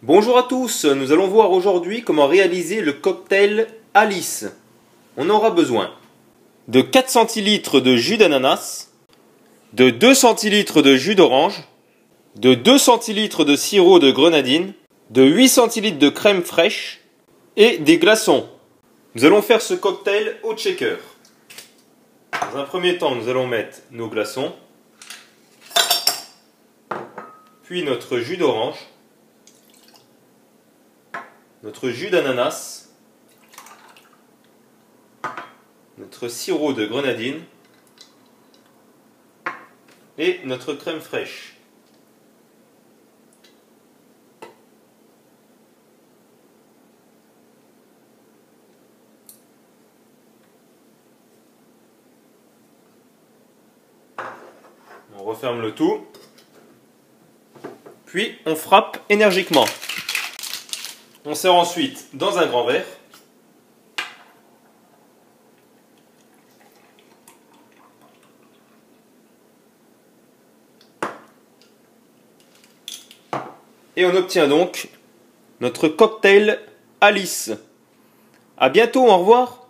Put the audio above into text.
Bonjour à tous, nous allons voir aujourd'hui comment réaliser le cocktail Alice. On aura besoin de 4 centilitres de jus d'ananas, de 2 centilitres de jus d'orange, de 2 centilitres de sirop de grenadine, de 8 centilitres de crème fraîche et des glaçons. Nous allons faire ce cocktail au shaker. Dans un premier temps, nous allons mettre nos glaçons, puis notre jus d'orange, notre jus d'ananas, notre sirop de grenadine et notre crème fraîche. On referme le tout, puis on frappe énergiquement. On sert ensuite dans un grand verre. Et on obtient donc notre cocktail Alice. À bientôt, au revoir.